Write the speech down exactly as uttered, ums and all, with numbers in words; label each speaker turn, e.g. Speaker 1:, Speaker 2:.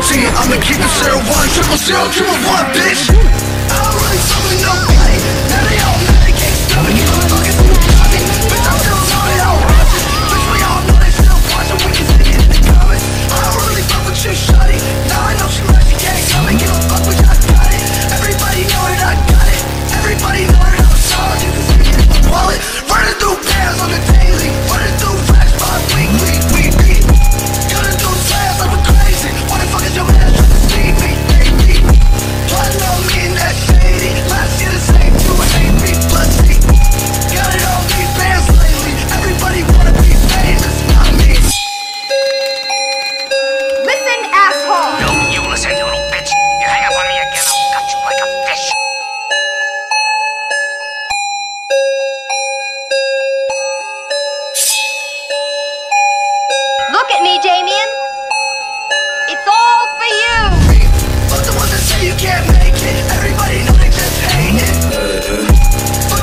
Speaker 1: routine. I'ma keep it zero one, triple zero, triple one, bitch. I don't really fuck with nobody. Now they all mad, they can't stop me. Give a fucking fucking bitch, I'm still loaded, I'll watch it. Bitch, we all know they still watching, we can see it in the comments. I don't really fuck with you, shawty. Now I know she likes it, can't come and give a fuck, but I got it. Everybody know that I got it. Everybody know that I'm solid, you can see it in my wallet. Running through bands on the daily, running through racks by weekly, weekly. Gonna do slabs like we're crazy. Why the fuck is your man trying to see me, baby? Plotting on me and that shady. Last year the same, you hate me, pussy. Got it on these bands lately. Everybody wanna be famous, not me.
Speaker 2: Listen, asshole!
Speaker 3: No, you listen, you little bitch. You hang up on me again, I'll cut you like a fish.
Speaker 2: Look at me, Damien. It's all for you.
Speaker 1: Fuck the ones that say you can't make it. Everybody know they just hate it.